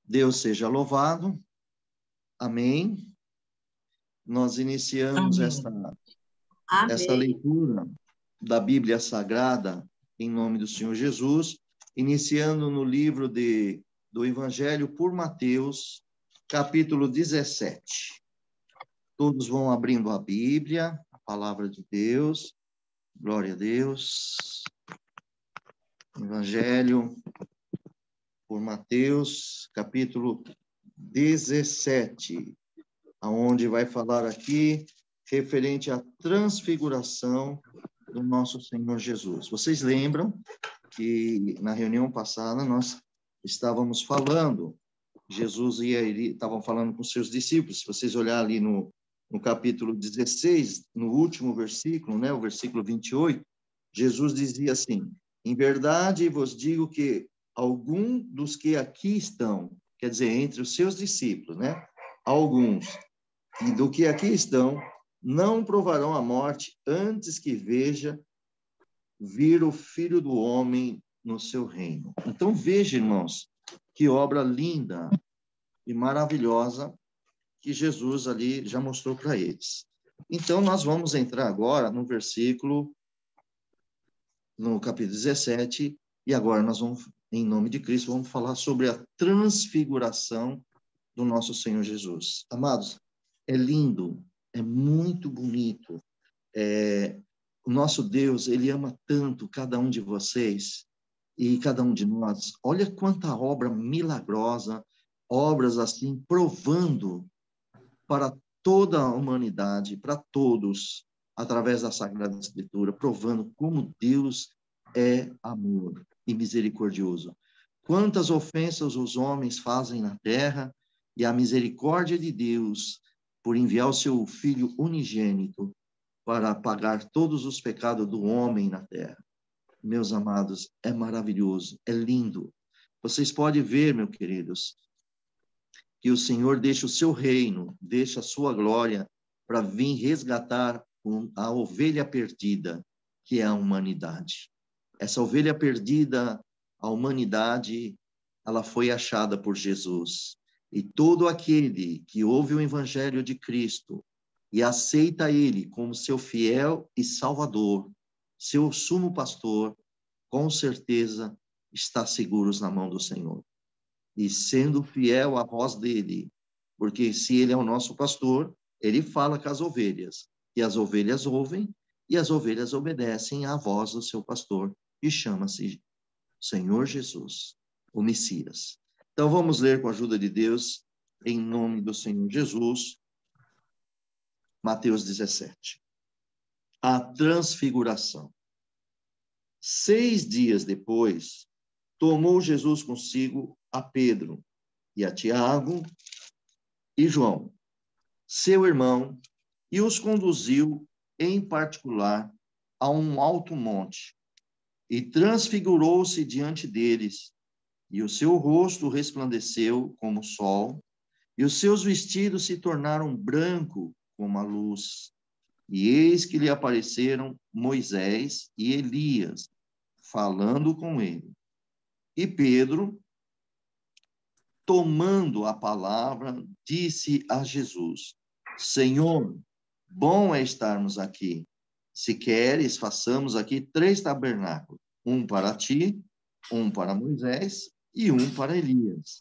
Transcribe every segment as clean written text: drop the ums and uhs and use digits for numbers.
Deus seja louvado. Amém. Nós iniciamos esta leitura da Bíblia Sagrada em nome do Senhor Jesus, iniciando no livro do Evangelho por Mateus, capítulo 17. Todos vão abrindo a Bíblia, a palavra de Deus. Glória a Deus. Evangelho por Mateus, capítulo 17, aonde vai falar aqui referente à transfiguração do nosso Senhor Jesus. Vocês lembram que na reunião passada nós estávamos falando, estavam falando com seus discípulos. Se vocês olharem ali no capítulo 16, no último versículo, né, o versículo 28, Jesus dizia assim: em verdade vos digo que algum dos que aqui estão, quer dizer, entre os seus discípulos, né, alguns, e do que aqui estão, não provarão a morte antes que vir o Filho do Homem no seu reino. Então, veja, irmãos, que obra linda e maravilhosa que Jesus ali já mostrou para eles. Então, nós vamos entrar agora no capítulo 17, e agora nós vamos, em nome de Cristo, vamos falar sobre a transfiguração do nosso Senhor Jesus. Amados, é lindo, é muito bonito. O nosso Deus, Ele ama tanto cada um de vocês e cada um de nós. Olha quanta obra milagrosa, obras assim, provando para toda a humanidade, para todos, através da Sagrada Escritura, provando como Deus é amor e misericordioso. Quantas ofensas os homens fazem na terra, e a misericórdia de Deus, por enviar o seu Filho unigênito para pagar todos os pecados do homem na terra. Meus amados, é maravilhoso, é lindo. Vocês podem ver, meus queridos, que o Senhor deixa o seu reino, deixa a sua glória para vir resgatar a ovelha perdida, que é a humanidade. Essa ovelha perdida, a humanidade, ela foi achada por Jesus. E todo aquele que ouve o Evangelho de Cristo e aceita Ele como seu fiel e salvador, seu sumo pastor, com certeza está seguros na mão do Senhor. E sendo fiel à voz dele, porque se ele é o nosso pastor, ele fala com as ovelhas, e as ovelhas ouvem, e as ovelhas obedecem à voz do seu pastor, e chama-se Senhor Jesus, o Messias. Então vamos ler com a ajuda de Deus, em nome do Senhor Jesus, Mateus 17. A transfiguração. 6 dias depois, tomou Jesus consigo a Pedro e a Tiago e João, seu irmão, e os conduziu em particular a um alto monte, e transfigurou-se diante deles, e o seu rosto resplandeceu como o sol, e os seus vestidos se tornaram branco como a luz. E eis que lhe apareceram Moisés e Elias, falando com ele. E Pedro, tomando a palavra, disse a Jesus: Senhor, bom é estarmos aqui. Se queres, façamos aqui 3 tabernáculos, um para ti, um para Moisés e um para Elias.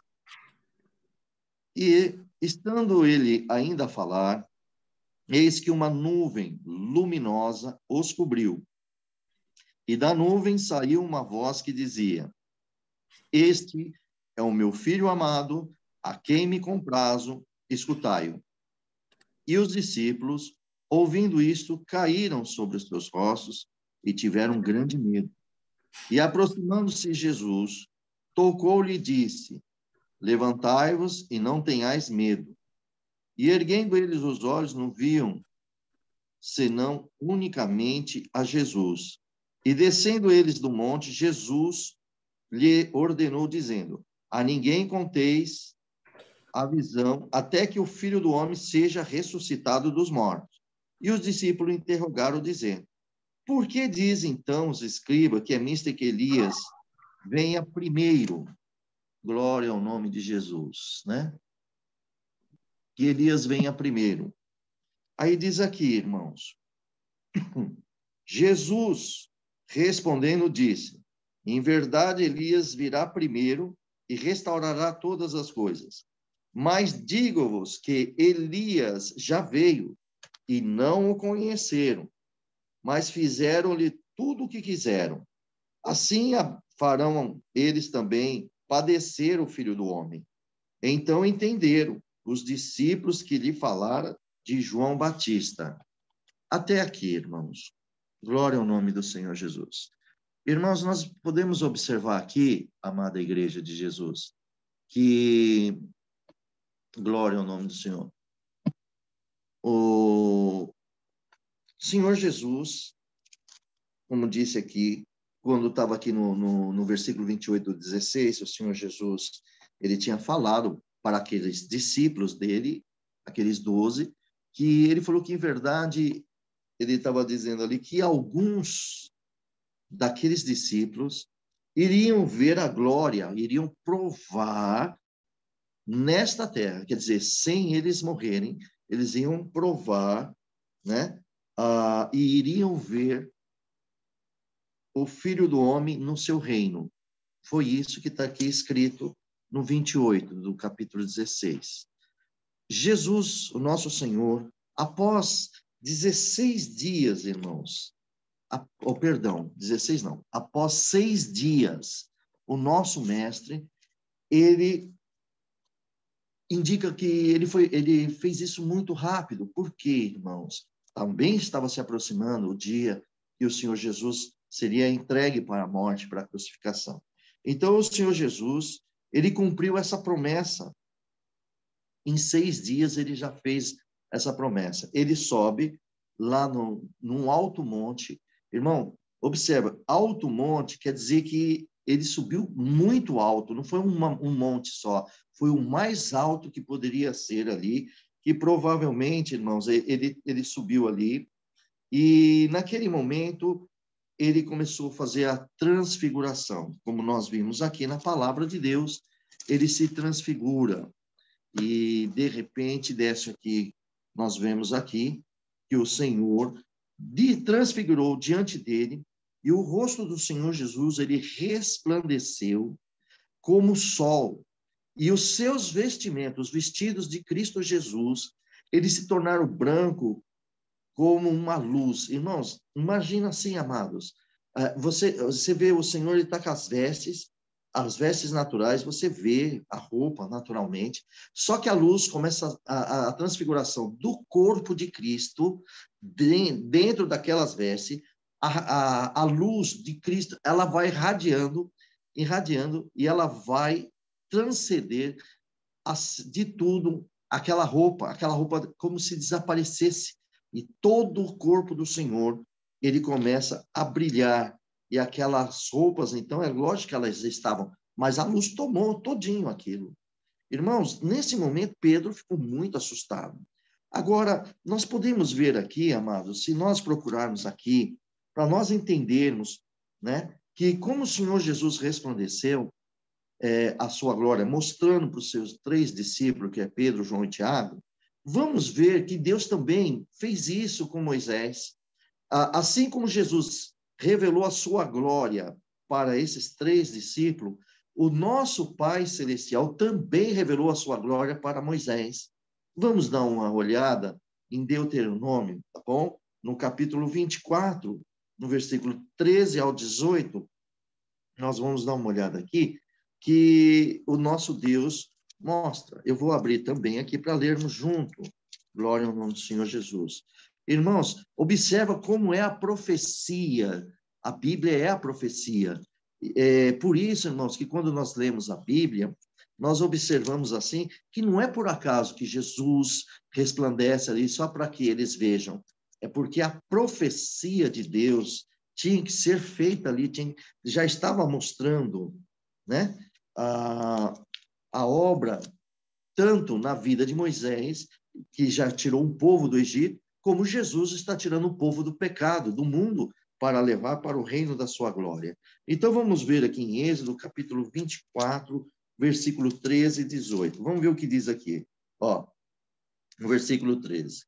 E, estando ele ainda a falar, eis que uma nuvem luminosa os cobriu. E da nuvem saiu uma voz que dizia: Este é o meu filho amado, a quem me comprazo, escutai-o. E os discípulos, ouvindo isto, caíram sobre os seus rostos e tiveram grande medo. E aproximando-se Jesus, tocou-lhe e disse: Levantai-vos e não tenhais medo. E erguendo eles os olhos, não viam senão unicamente a Jesus. E descendo eles do monte, Jesus lhe ordenou, dizendo: A ninguém conteis a visão, até que o Filho do Homem seja ressuscitado dos mortos. E os discípulos interrogaram, dizendo: Por que diz então os escribas que é mister que Elias venha primeiro? Glória ao nome de Jesus, né? Que Elias venha primeiro. Aí diz aqui, irmãos, Jesus, respondendo, disse: em verdade, Elias virá primeiro e restaurará todas as coisas. Mas digo-vos que Elias já veio e não o conheceram, mas fizeram-lhe tudo o que quiseram. Assim farão eles também padecer o Filho do Homem. Então entenderam os discípulos que lhe falaram de João Batista. Até aqui, irmãos. Glória ao nome do Senhor Jesus. Irmãos, nós podemos observar aqui, amada Igreja de Jesus, que, glória ao nome do Senhor, o Senhor Jesus, como disse aqui, quando estava aqui no versículo 28 do 16, o Senhor Jesus, ele tinha falado para aqueles discípulos dele, aqueles 12, que ele falou que, em verdade, ele estava dizendo ali que alguns daqueles discípulos iriam ver a glória, iriam provar nesta terra, quer dizer, sem eles morrerem, eles iam provar, né? E iriam ver o Filho do Homem no seu reino. Foi isso que está aqui escrito no 28 do capítulo 16. Jesus, o nosso Senhor, após 16 dias, irmãos, perdão, 16 não, após 6 dias, o nosso mestre, ele indica que ele fez isso muito rápido. Por quê, irmãos? Também estava se aproximando o dia que o Senhor Jesus seria entregue para a morte, para a crucificação. Então, o Senhor Jesus, ele cumpriu essa promessa. Em 6 dias, ele já fez essa promessa. Ele sobe lá num alto monte. Irmão, observa, alto monte quer dizer que ele subiu muito alto, não foi um monte só, foi o mais alto que poderia ser ali, que provavelmente, irmãos, ele subiu ali, e naquele momento ele começou a fazer a transfiguração. Como nós vimos aqui na palavra de Deus, ele se transfigura, e de repente desce aqui, nós vemos aqui, que o Senhor transfigurou diante dele, e o rosto do Senhor Jesus, ele resplandeceu como o sol, e os seus vestimentos, os vestidos de Cristo Jesus, eles se tornaram branco como uma luz. Irmãos, imagina assim, amados, você vê o Senhor, ele está com as vestes naturais, você vê a roupa naturalmente, só que a luz começa, a transfiguração do corpo de Cristo dentro daquelas vestes, a luz de Cristo, ela vai irradiando, e ela vai transcender de tudo aquela roupa como se desaparecesse, e todo o corpo do Senhor, ele começa a brilhar, e aquelas roupas, então, é lógico que elas estavam, mas a luz tomou todinho aquilo. Irmãos, nesse momento, Pedro ficou muito assustado. Agora, nós podemos ver aqui, amados, se nós procurarmos aqui, para nós entendermos, né, que como o Senhor Jesus resplandeceu a sua glória, mostrando para os seus 3 discípulos, que é Pedro, João e Tiago, vamos ver que Deus também fez isso com Moisés. Assim como Jesus revelou a sua glória para esses 3 discípulos, o nosso Pai Celestial também revelou a sua glória para Moisés. Vamos dar uma olhada em Deuteronômio, tá bom? No capítulo 24, no versículo 13 ao 18, nós vamos dar uma olhada aqui, que o nosso Deus mostra. Eu vou abrir também aqui para lermos junto. Glória ao nome do Senhor Jesus. Irmãos, observa como é a profecia. A Bíblia é a profecia. Por isso, irmãos, que quando nós lemos a Bíblia, nós observamos assim, que não é por acaso que Jesus resplandece ali só para que eles vejam. É porque a profecia de Deus tinha que ser feita ali, já estava mostrando, né, a obra, tanto na vida de Moisés, que já tirou um povo do Egito, como Jesus está tirando o povo do pecado, do mundo, para levar para o reino da sua glória. Então, vamos ver aqui em Êxodo, capítulo 24, versículo 13 e 18. Vamos ver o que diz aqui. Ó, no versículo 13.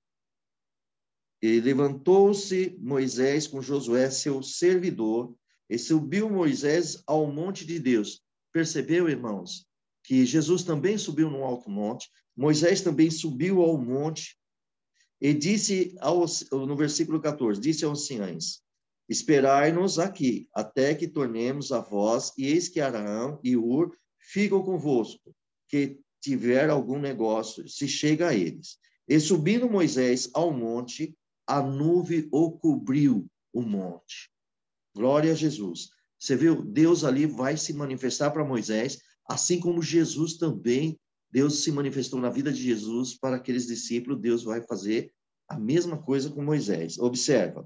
E levantou-se Moisés com Josué, seu servidor, e subiu Moisés ao monte de Deus. Percebeu, irmãos, que Jesus também subiu no alto monte, Moisés também subiu ao monte, e disse, no versículo 14, disse aos anciãos, esperai-nos aqui, até que tornemos a vós, e eis que Araão e Ur ficam convosco, que tiver algum negócio, se chega a eles. E subindo Moisés ao monte, a nuvem o cobriu o monte. Glória a Jesus. Você viu? Deus ali vai se manifestar para Moisés, assim como Jesus também, Deus se manifestou na vida de Jesus para aqueles discípulos, Deus vai fazer a mesma coisa com Moisés. Observa.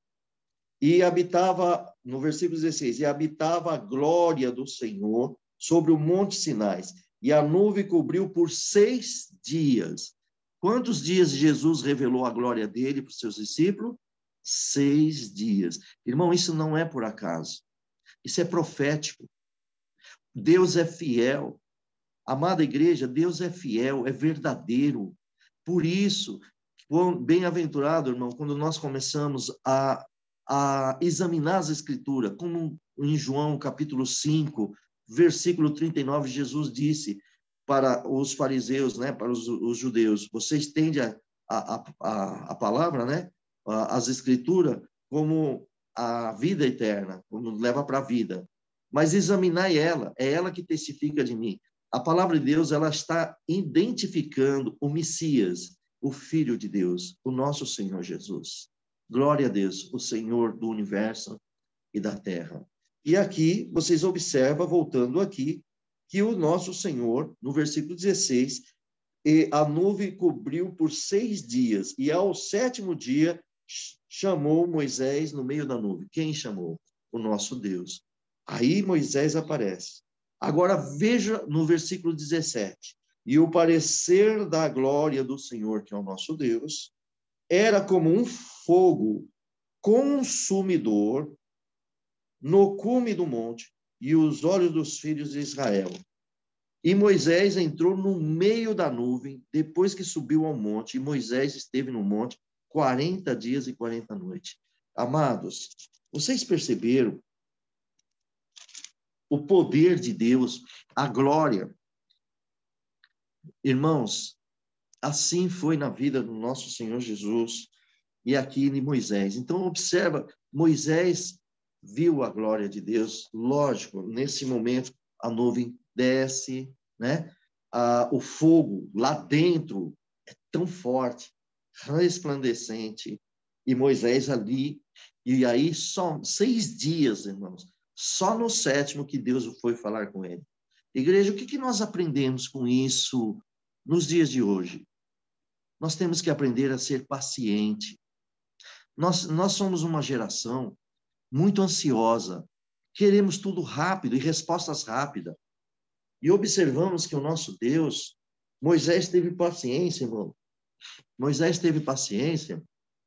E habitava, no versículo 16, e habitava a glória do Senhor sobre o monte Sinai, e a nuvem cobriu por 6 dias. Quantos dias Jesus revelou a glória dele para os seus discípulos? 6 dias. Irmão, isso não é por acaso. Isso é profético. Deus é fiel. Amada igreja, Deus é fiel, é verdadeiro. Por isso, bem-aventurado, irmão, quando nós começamos a examinar as Escrituras, como em João capítulo 5, versículo 39, Jesus disse para os fariseus, né, para os judeus, vocês tendem a palavra, né, as Escrituras, como a vida eterna, como leva para a vida. Mas examinai ela, é ela que testifica de mim. A palavra de Deus, ela está identificando o Messias, o Filho de Deus, o nosso Senhor Jesus. Glória a Deus, o Senhor do universo e da terra. E aqui, vocês observam, voltando aqui, que o nosso Senhor, no versículo 16, e a nuvem cobriu por 6 dias, e ao 7º dia chamou Moisés no meio da nuvem. Quem chamou? O nosso Deus. Aí Moisés aparece. Agora veja no versículo 17. E o parecer da glória do Senhor, que é o nosso Deus, era como um fogo consumidor no cume do monte e os olhos dos filhos de Israel. E Moisés entrou no meio da nuvem, depois que subiu ao monte, e Moisés esteve no monte 40 dias e 40 noites. Amados, vocês perceberam o poder de Deus, a glória? Irmãos, assim foi na vida do nosso Senhor Jesus e aqui em Moisés. Então, observa, Moisés viu a glória de Deus, lógico, nesse momento a nuvem desce, né? O fogo lá dentro é tão forte, resplandecente, e Moisés ali, e aí só 6 dias, irmãos, só no 7º que Deus foi falar com ele. Igreja, o que nós aprendemos com isso nos dias de hoje? Nós temos que aprender a ser paciente. Nós somos uma geração muito ansiosa, queremos tudo rápido e respostas rápidas. E observamos que o nosso Deus, Moisés teve paciência, irmão. Moisés teve paciência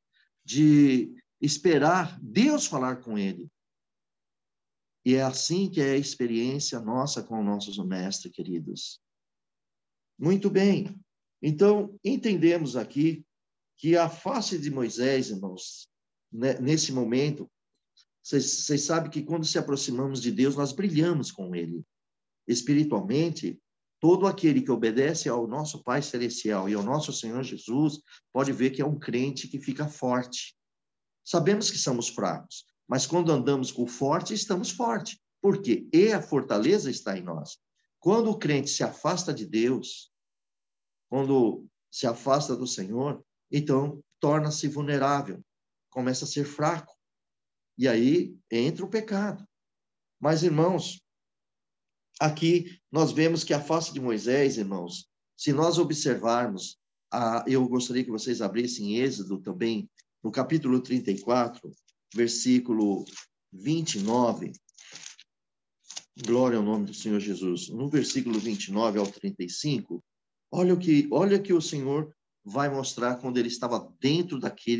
de esperar Deus falar com ele. E é assim que é a experiência nossa com os nossos mestres, queridos. Muito bem. Então, entendemos aqui que a face de Moisés, irmãos, nesse momento, vocês sabem que quando se aproximamos de Deus, nós brilhamos com ele. Espiritualmente, todo aquele que obedece ao nosso Pai Celestial e ao nosso Senhor Jesus, pode ver que é um crente que fica forte. Sabemos que somos fracos, mas quando andamos com o forte, estamos fortes. Por quê? E a fortaleza está em nós. Quando o crente se afasta de Deus, quando se afasta do Senhor, então torna-se vulnerável, começa a ser fraco. E aí entra o pecado. Mas, irmãos, aqui nós vemos que a face de Moisés, irmãos, se nós observarmos, eu gostaria que vocês abrissem Êxodo também, no capítulo 34, versículo 29, glória ao nome do Senhor Jesus, no versículo 29 ao 35, olha o que o Senhor vai mostrar quando ele estava dentro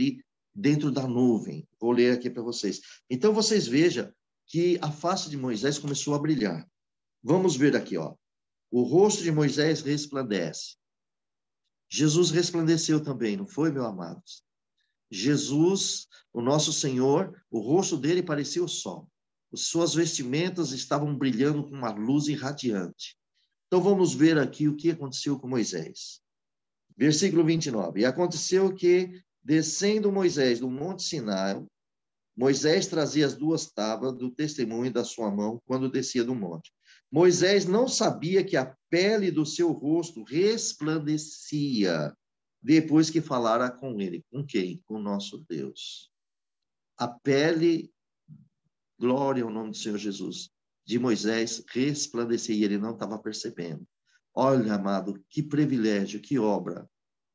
da nuvem. Vou ler aqui para vocês. Então, vocês vejam que a face de Moisés começou a brilhar. Vamos ver aqui, ó. o rosto de Moisés resplandece. Jesus resplandeceu também, não foi, meus amados? Jesus, o nosso Senhor, o rosto dele parecia o sol. As suas vestimentas estavam brilhando com uma luz irradiante. Então vamos ver aqui o que aconteceu com Moisés. Versículo 29. E aconteceu que, descendo Moisés do monte Sinai, Moisés trazia as 2 tábuas do testemunho da sua mão quando descia do monte. Moisés não sabia que a pele do seu rosto resplandecia depois que falara com ele. Com quem? Com o nosso Deus. A pele, glória ao nome do Senhor Jesus, de Moisés resplandecia e ele não estava percebendo. Olha, amado, que privilégio, que obra.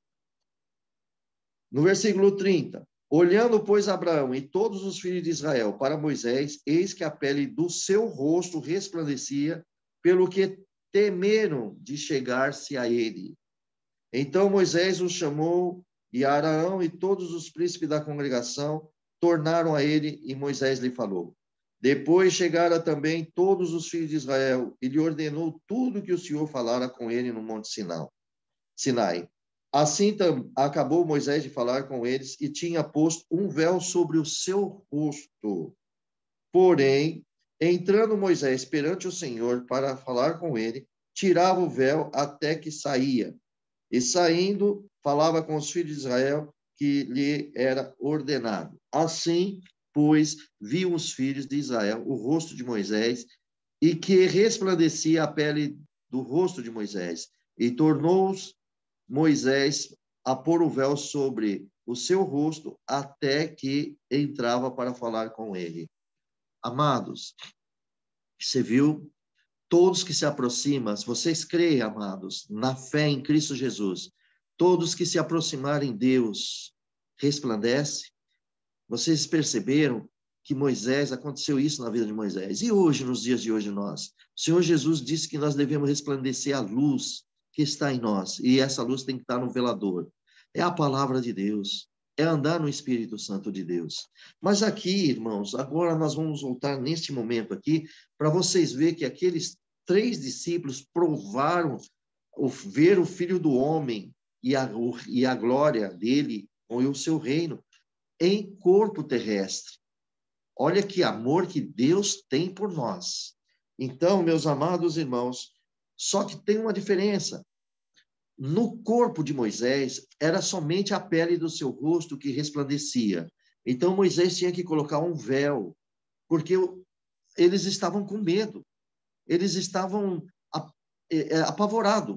No versículo 30. Olhando, pois, Abraão e todos os filhos de Israel para Moisés, eis que a pele do seu rosto resplandecia, pelo que temeram de chegar-se a ele. Então Moisés os chamou, e Arão e todos os príncipes da congregação tornaram a ele, e Moisés lhe falou. Depois chegaram também todos os filhos de Israel, e lhe ordenou tudo que o Senhor falara com ele no monte Sinai. Assim acabou Moisés de falar com eles, e tinha posto um véu sobre o seu rosto. Porém, entrando Moisés perante o Senhor para falar com ele, tirava o véu até que saía. E saindo, falava com os filhos de Israel que lhe era ordenado. Assim, pois, viam os filhos de Israel o rosto de Moisés, e que resplandecia a pele do rosto de Moisés. E tornou-os Moisés a pôr o véu sobre o seu rosto até que entrava para falar com ele. Amados, você viu? Todos que se aproximam, vocês creem, amados, na fé em Cristo Jesus, todos que se aproximarem de Deus, resplandece. Vocês perceberam que Moisés, aconteceu isso na vida de Moisés. E hoje, nos dias de hoje, nós? O Senhor Jesus disse que nós devemos resplandecer a luz que está em nós. E essa luz tem que estar no velador. É a palavra de Deus. É andar no Espírito Santo de Deus. Mas aqui, irmãos, agora nós vamos voltar neste momento aqui para vocês verem que aqueles 3 discípulos provaram ver o Filho do Homem e a glória dele com o seu reino em corpo terrestre. Olha que amor que Deus tem por nós. Então, meus amados irmãos, só que tem uma diferença. No corpo de Moisés, era somente a pele do seu rosto que resplandecia. Então, Moisés tinha que colocar um véu, porque eles estavam com medo. Eles estavam apavorados,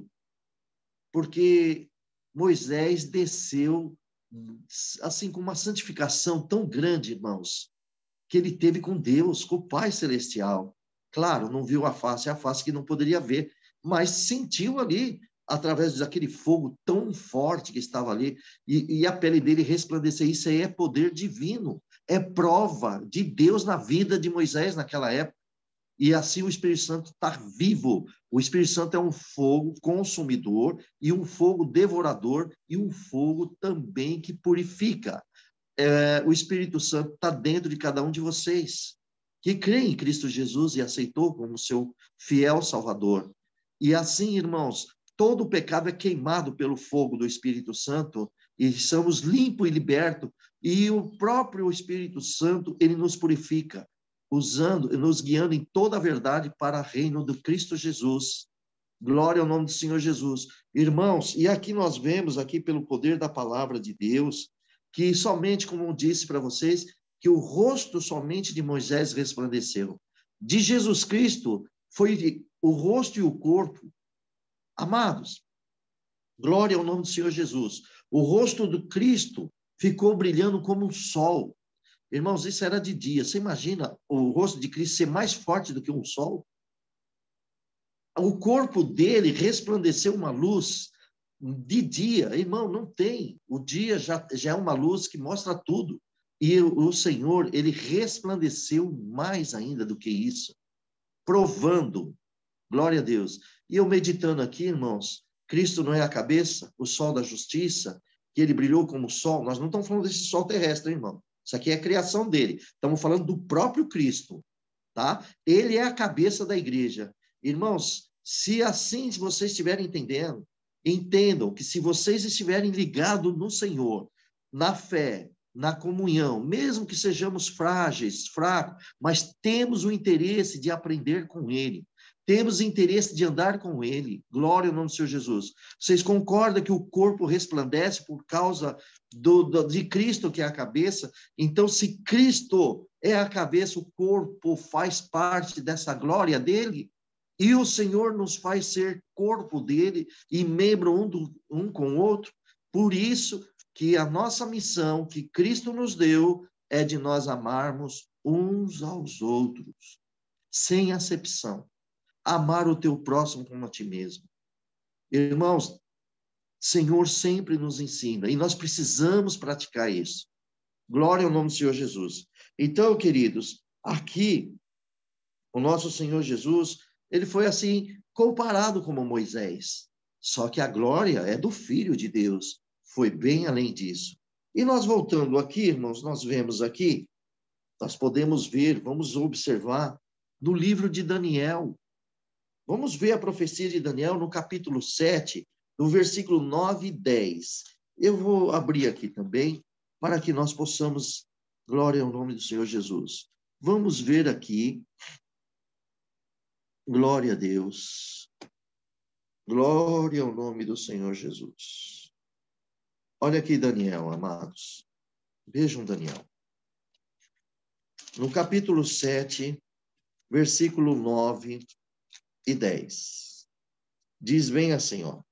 porque Moisés desceu assim com uma santificação tão grande, irmãos, que ele teve com Deus, com o Pai Celestial. Claro, não viu a face que não poderia ver, mas sentiu ali, através daquele fogo tão forte que estava ali, e a pele dele resplandecer. Isso aí é poder divino, é prova de Deus na vida de Moisés naquela época. E assim o Espírito Santo está vivo. O Espírito Santo é um fogo consumidor e um fogo devorador e um fogo também que purifica. O Espírito Santo está dentro de cada um de vocês, que crê em Cristo Jesus e aceitou como seu fiel Salvador. E assim, irmãos, todo o pecado é queimado pelo fogo do Espírito Santo e somos limpos e libertos. E o próprio Espírito Santo, ele nos purifica, nos guiando em toda a verdade para o reino do Cristo Jesus. Glória ao nome do Senhor Jesus. Irmãos, e aqui nós vemos, aqui pelo poder da palavra de Deus, que somente, como eu disse para vocês, que o rosto somente de Moisés resplandeceu. De Jesus Cristo, foi o rosto e o corpo. Amados, glória ao nome do Senhor Jesus. O rosto do Cristo ficou brilhando como um sol. Irmãos, isso era de dia. Você imagina o rosto de Cristo ser mais forte do que um sol? O corpo dele resplandeceu uma luz de dia. Irmão, não tem. O dia já é uma luz que mostra tudo. E o Senhor, ele resplandeceu mais ainda do que isso, provando. Glória a Deus. E eu meditando aqui, irmãos, Cristo não é a cabeça, o sol da justiça, que ele brilhou como sol. Nós não estamos falando desse sol terrestre, irmão. Isso aqui é a criação dele. Estamos falando do próprio Cristo, tá? Ele é a cabeça da igreja. Irmãos, Se assim vocês estiverem entendendo, entendam que se vocês estiverem ligados no Senhor, na fé, na comunhão, mesmo que sejamos frágeis, fracos, mas temos o interesse de aprender com Ele, temos interesse de andar com Ele. Glória ao nome do Senhor Jesus. Vocês concordam que o corpo resplandece por causa de Cristo, que é a cabeça? Então, se Cristo é a cabeça, o corpo faz parte dessa glória dele? E o Senhor nos faz ser corpo dele e membro um com o outro. Por isso que a nossa missão que Cristo nos deu é de nós amarmos uns aos outros, sem acepção. Amar o teu próximo como a ti mesmo. Irmãos, Senhor sempre nos ensina e nós precisamos praticar isso. Glória ao nome do Senhor Jesus. Então, queridos, aqui o nosso Senhor Jesus, ele foi assim comparado como Moisés. Só que a glória é do Filho de Deus. Foi bem além disso. E nós voltando aqui, irmãos, nós vemos aqui, nós podemos ver, vamos observar no livro de Daniel. Vamos ver a profecia de Daniel no capítulo 7, no versículo 9 e 10. Eu vou abrir aqui também, para que nós possamos, glória ao nome do Senhor Jesus. Vamos ver aqui, glória a Deus, glória ao nome do Senhor Jesus. Olha aqui Daniel, amados. Vejam Daniel. No capítulo 7, versículo 9 e 10. Diz bem assim, ó.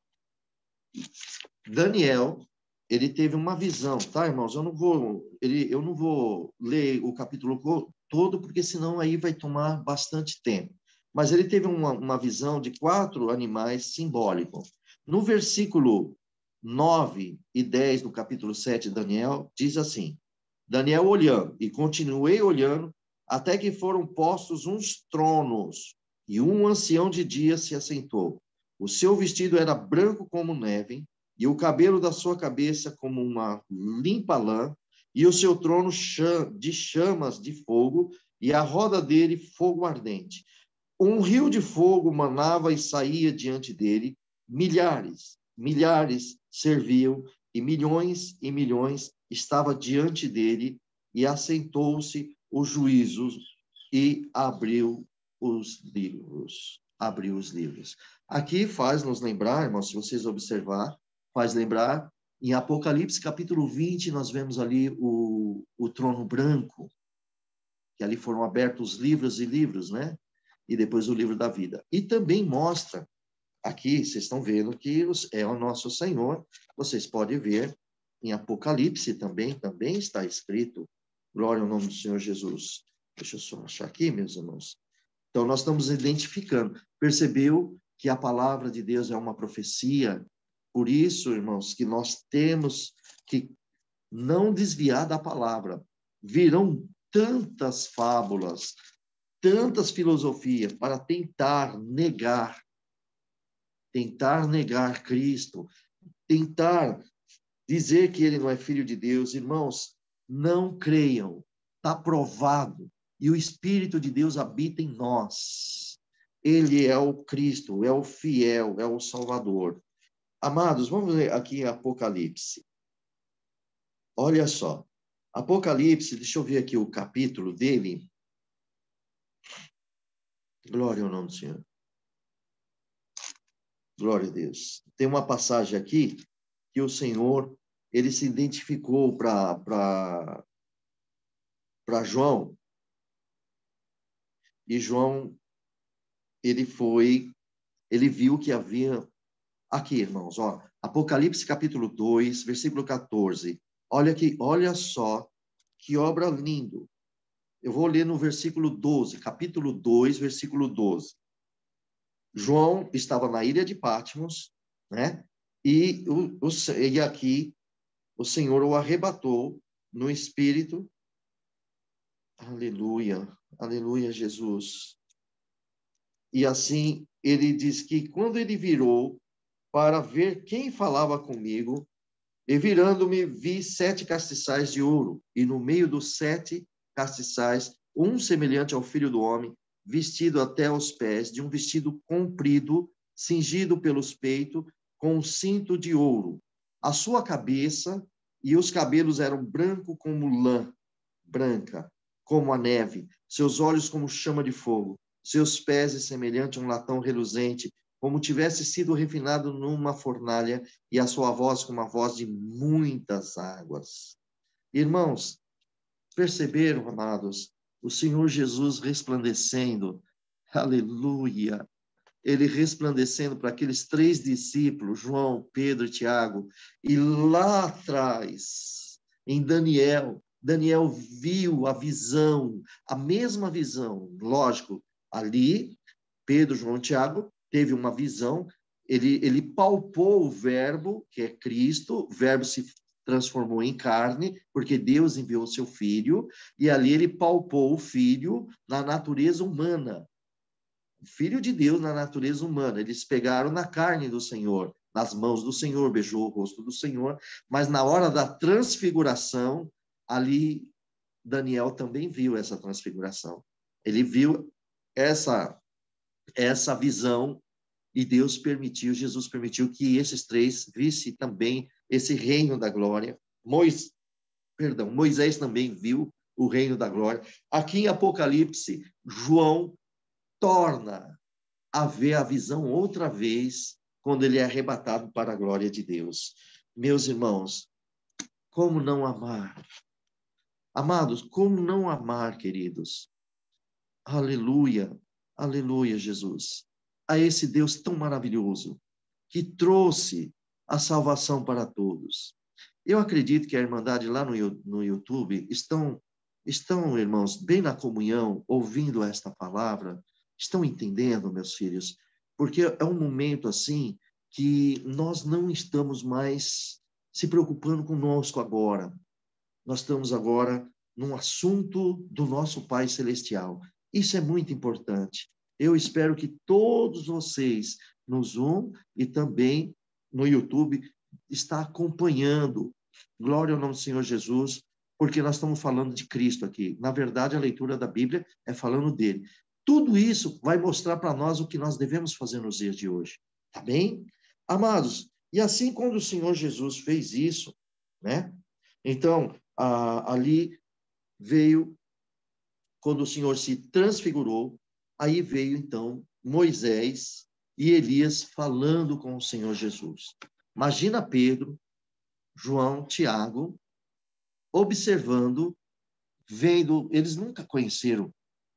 Daniel, ele teve uma visão, tá, irmãos? Eu não vou ler o capítulo todo, porque senão aí vai tomar bastante tempo. Mas ele teve uma visão de 4 animais simbólicos. No versículo 9 e 10 do capítulo 7 de Daniel, diz assim, Daniel olhando, e continuei olhando, até que foram postos uns tronos, e um ancião de dias se assentou. O seu vestido era branco como neve, e o cabelo da sua cabeça como uma limpa lã, e o seu trono de chamas de fogo, e a roda dele fogo ardente. Um rio de fogo manava e saía diante dele, milhares serviam, e milhões estava diante dele, e assentou-se os juízos e abriu os livros. Aqui faz nos lembrar, irmãos, se vocês observar, faz lembrar, em Apocalipse capítulo 20, nós vemos ali o trono branco, que ali foram abertos livros e livros, né? E depois o livro da vida. E também mostra, aqui vocês estão vendo que é o nosso Senhor, vocês podem ver, em Apocalipse também está escrito, glória ao nome do Senhor Jesus. Deixa eu só achar aqui, meus irmãos. Então, nós estamos identificando. Percebeu que a palavra de Deus é uma profecia? Por isso, irmãos, que nós temos que não desviar da palavra. Virão tantas fábulas, tantas filosofias para tentar negar Cristo, tentar dizer que ele não é filho de Deus. Irmãos, não creiam. Está provado. E o Espírito de Deus habita em nós. Ele é o Cristo, é o fiel, é o Salvador. Amados, vamos ler aqui Apocalipse. Olha só. Apocalipse, deixa eu ver aqui o capítulo dele. Glória ao nome do Senhor. Glória a Deus. Tem uma passagem aqui que o Senhor, ele se identificou para João. E João, ele viu que havia... Aqui, irmãos, ó, Apocalipse capítulo 2, versículo 14. Olha aqui, olha só que obra lindo. Eu vou ler no versículo 12, capítulo 2, versículo 12. João estava na ilha de Patmos, né? E aqui o Senhor o arrebatou no espírito. Aleluia, aleluia, Jesus. E assim ele diz que quando ele virou para ver quem falava comigo, e virando-me vi 7 castiçais de ouro, e no meio dos 7 castiçais, um semelhante ao Filho do Homem, vestido até os pés, de um vestido comprido, cingido pelos peitos, com um cinto de ouro. A sua cabeça e os cabelos eram branco como lã, branca, como a neve, seus olhos como chama de fogo, seus pés semelhante a um latão reluzente, como tivesse sido refinado numa fornalha, e a sua voz como a voz de muitas águas. Irmãos, perceberam, amados, o Senhor Jesus resplandecendo, aleluia, ele resplandecendo para aqueles 3 discípulos, João, Pedro e Tiago, e lá atrás, em Daniel, Daniel viu a visão, a mesma visão, lógico, ali, Pedro, João e Tiago, teve uma visão, ele palpou o verbo, que é Cristo, o verbo se transformou em carne, porque Deus enviou o seu Filho, e ali ele palpou o Filho na natureza humana, o Filho de Deus na natureza humana. Eles pegaram na carne do Senhor, nas mãos do Senhor, beijou o rosto do Senhor, mas na hora da transfiguração, ali Daniel também viu essa transfiguração. Ele viu essa visão e Deus permitiu, Jesus permitiu que esses 3 vissem também esse reino da glória. Moisés também viu o reino da glória. Aqui em Apocalipse, João torna a ver a visão outra vez, quando ele é arrebatado para a glória de Deus. Meus irmãos, como não amar? Amados, como não amar, queridos? Aleluia, aleluia, Jesus. A esse Deus tão maravilhoso, que trouxe a salvação para todos. Eu acredito que a Irmandade lá no YouTube estão, irmãos, bem na comunhão, ouvindo esta palavra, estão entendendo, meus filhos? Porque é um momento assim que nós não estamos mais se preocupando conosco agora. Nós estamos agora num assunto do nosso Pai Celestial. Isso é muito importante. Eu espero que todos vocês no Zoom e também no YouTube está acompanhando. Glória ao nome do Senhor Jesus, porque nós estamos falando de Cristo aqui. Na verdade, a leitura da Bíblia é falando dele. Tudo isso vai mostrar para nós o que nós devemos fazer nos dias de hoje. Tá bem? Amados, e assim quando o Senhor Jesus fez isso, né? Então, ali veio, quando o Senhor se transfigurou, aí veio então Moisés e Elias falando com o Senhor Jesus. Imagina Pedro, João, Tiago, observando, vendo, eles nunca conheceram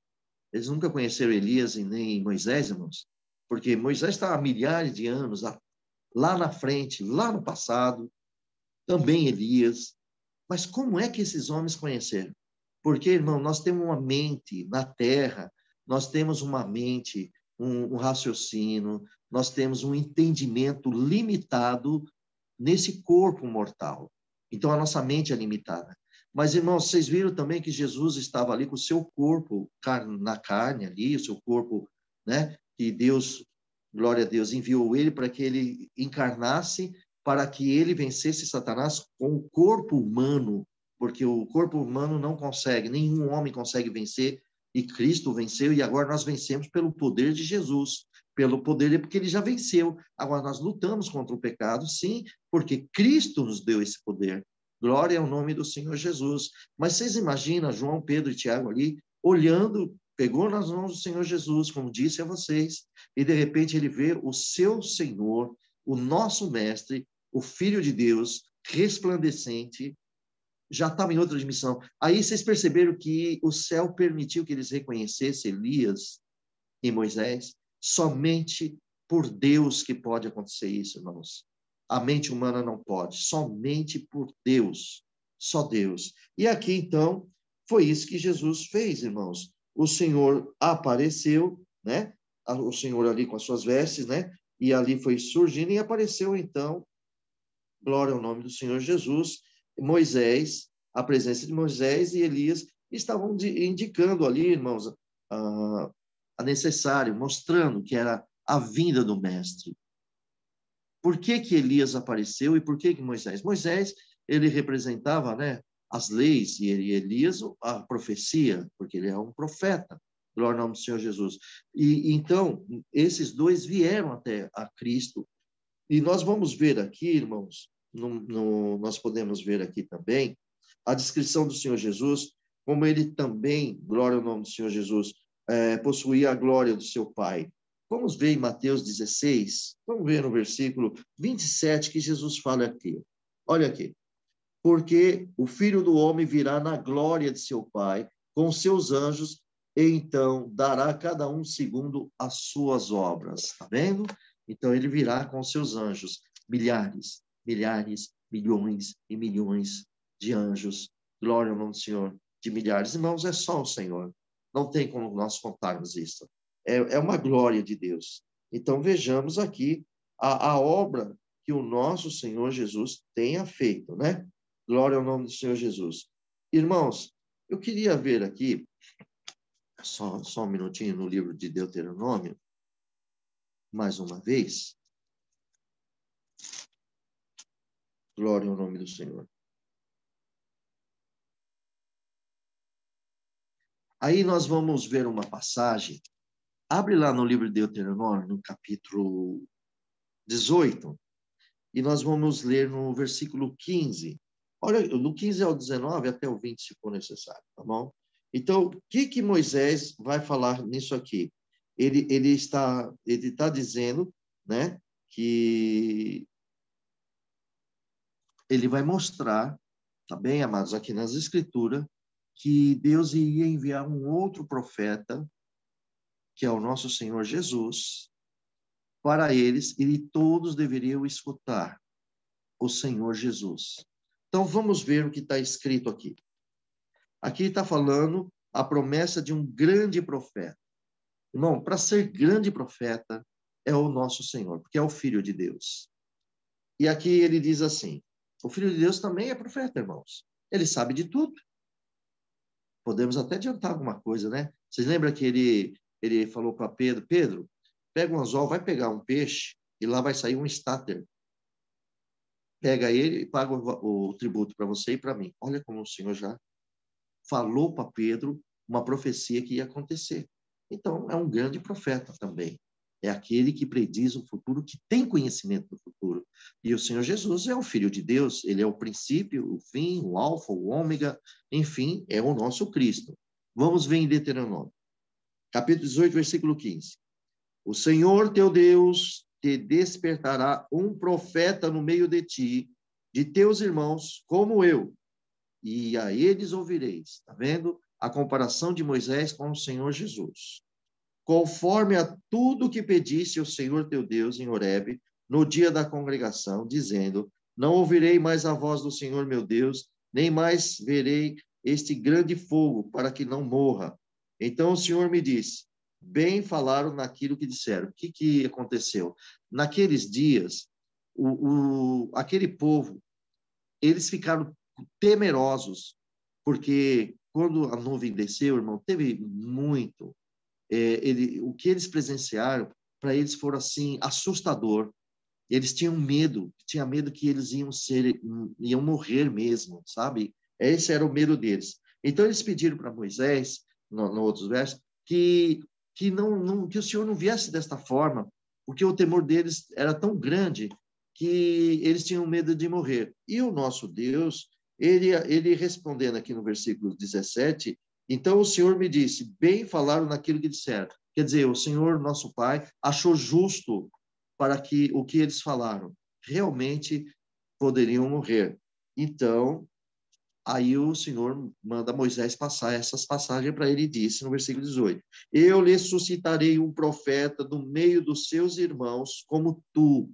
Elias e nem Moisés, irmãos, porque Moisés está há milhares de anos lá na frente, lá no passado, também Elias. Mas como é que esses homens conheceram? Porque, irmão, nós temos uma mente na terra, nós temos uma mente, um raciocínio, nós temos um entendimento limitado nesse corpo mortal. Então, a nossa mente é limitada. Mas, irmãos, vocês viram também que Jesus estava ali com o seu corpo na carne ali, o seu corpo, né? Que Deus, glória a Deus, enviou ele para que ele encarnasse, para que ele vencesse Satanás com o corpo humano, porque o corpo humano não consegue, nenhum homem consegue vencer, e Cristo venceu, e agora nós vencemos pelo poder de Jesus, pelo poder, porque ele já venceu. Agora nós lutamos contra o pecado, sim, porque Cristo nos deu esse poder. Glória ao nome do Senhor Jesus. Mas vocês imaginam João, Pedro e Tiago ali, olhando, pegou nas mãos do Senhor Jesus, como disse a vocês, e de repente ele vê o seu Senhor, o nosso mestre, o Filho de Deus, resplandecente, já estava em outra dimensão. Aí vocês perceberam que o céu permitiu que eles reconhecessem Elias e Moisés? Somente por Deus que pode acontecer isso, irmãos. A mente humana não pode, somente por Deus, só Deus. E aqui, então, foi isso que Jesus fez, irmãos. O Senhor apareceu, né? O Senhor ali com as suas vestes, né? E ali foi surgindo e apareceu, então, glória ao nome do Senhor Jesus, Moisés, a presença de Moisés e Elias estavam indicando ali, irmãos, a necessário, mostrando que era a vinda do Mestre. Por que que Elias apareceu e por que que Moisés? Moisés, ele representava, né, as leis, e Elias a profecia, porque ele é um profeta. Glória ao nome do Senhor Jesus. E então, esses dois vieram até a Cristo. E nós vamos ver aqui, irmãos, nós podemos ver aqui também a descrição do Senhor Jesus, como ele também, glória ao nome do Senhor Jesus, possuía a glória do seu Pai. Vamos ver em Mateus 16, vamos ver no versículo 27 que Jesus fala aqui. Olha aqui. Porque o Filho do Homem virá na glória de seu Pai, com seus anjos, e então dará a cada um segundo as suas obras. Está vendo? Então ele virá com seus anjos, milhares, milhares, milhões e milhões de anjos. Glória ao nome do Senhor, de milhares. Irmãos, é só o Senhor. Não tem como nós contarmos isso. É uma glória de Deus. Então vejamos aqui a obra que o nosso Senhor Jesus tenha feito, né? Glória ao nome do Senhor Jesus. Irmãos, eu queria ver aqui, só um minutinho, no livro de Deuteronômio, mais uma vez. Glória ao nome do Senhor. Aí nós vamos ver uma passagem. Abre lá no livro de Deuteronômio, no capítulo 18, e nós vamos ler no versículo 15. Olha, do 15 ao 19, até o 20, se for necessário, tá bom? Então, o que Moisés vai falar nisso aqui? Ele está dizendo, né, que ele vai mostrar, tá bem, amados, aqui nas Escrituras, que Deus iria enviar um outro profeta, que é o nosso Senhor Jesus, para eles, e todos deveriam escutar o Senhor Jesus. Então, vamos ver o que está escrito aqui. Aqui está falando a promessa de um grande profeta. Irmão, para ser grande profeta é o nosso Senhor, porque é o Filho de Deus. E aqui ele diz assim, o Filho de Deus também é profeta, irmãos. Ele sabe de tudo. Podemos até adiantar alguma coisa, né? Vocês lembram que ele falou para Pedro, Pedro, pega um anzol, vai pegar um peixe e lá vai sair um estáter. Pega ele e paga o tributo para você e para mim. Olha como o Senhor já falou para Pedro uma profecia que ia acontecer. Então, é um grande profeta também. É aquele que prediz o futuro, que tem conhecimento do futuro. E o Senhor Jesus é o Filho de Deus, ele é o princípio, o fim, o alfa, o ômega, enfim, é o nosso Cristo. Vamos ver em Deuteronômio, capítulo 18, versículo 15. O Senhor teu Deus te despertará um profeta no meio de ti, de teus irmãos, como eu, e a eles ouvireis. Está vendo? A comparação de Moisés com o Senhor Jesus. Conforme a tudo que pedisse o Senhor teu Deus em Horebe, no dia da congregação, dizendo, não ouvirei mais a voz do Senhor meu Deus, nem mais verei este grande fogo, para que não morra. Então o Senhor me disse, bem falaram naquilo que disseram. O que aconteceu? Naqueles dias, aquele povo, eles ficaram temerosos, porque quando a nuvem desceu, irmão, teve muito. O que eles presenciaram, para eles foi assim, assustador. Eles tinham medo que eles iam morrer mesmo, sabe? Esse era o medo deles. Então eles pediram para Moisés, no outros versos, que o Senhor não viesse desta forma, porque o temor deles era tão grande que eles tinham medo de morrer. E o nosso Deus, ele respondendo aqui no versículo 17, então o Senhor me disse, bem falaram naquilo que disseram. Quer dizer, o Senhor, nosso Pai, achou justo para que o que eles falaram realmente poderiam morrer. Então, aí o Senhor manda Moisés passar essas passagens para ele e disse no versículo 18, eu lhe suscitarei um profeta do meio dos seus irmãos como tu,